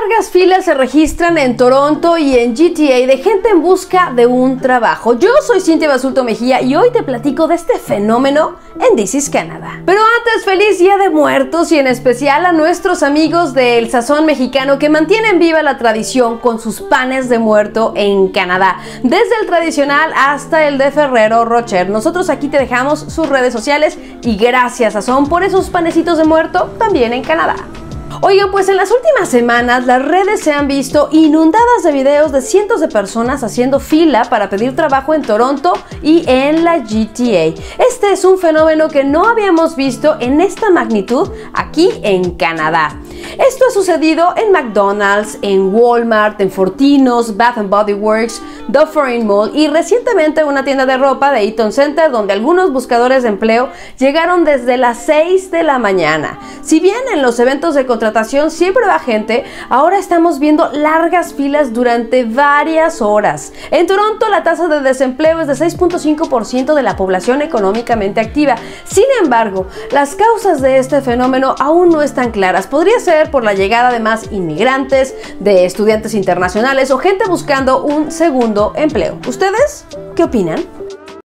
Largas filas se registran en Toronto y en GTA de gente en busca de un trabajo. Yo soy Cintia Basulto Mejía y hoy te platico de este fenómeno en This is Canada. Pero antes, feliz Día de Muertos y en especial a nuestros amigos del sazón mexicano que mantienen viva la tradición con sus panes de muerto en Canadá. Desde el tradicional hasta el de Ferrero Rocher. Nosotros aquí te dejamos sus redes sociales y gracias Sazón por esos panecitos de muerto también en Canadá. Oigan, pues en las últimas semanas las redes se han visto inundadas de videos de cientos de personas haciendo fila para pedir trabajo en Toronto y en la GTA. Este es un fenómeno que no habíamos visto en esta magnitud aquí en Canadá. Esto ha sucedido en McDonald's, en Walmart, en Fortinos, Bath & Body Works, Dufferin Mall y recientemente una tienda de ropa de Eaton Center donde algunos buscadores de empleo llegaron desde las 6 de la mañana. Si bien en los eventos de contratación siempre va gente, ahora estamos viendo largas filas durante varias horas. En Toronto la tasa de desempleo es de 6.5% de la población económicamente activa. Sin embargo, las causas de este fenómeno aún no están claras. Podría ser por la llegada de más inmigrantes, de estudiantes internacionales o gente buscando un segundo empleo. ¿Ustedes qué opinan?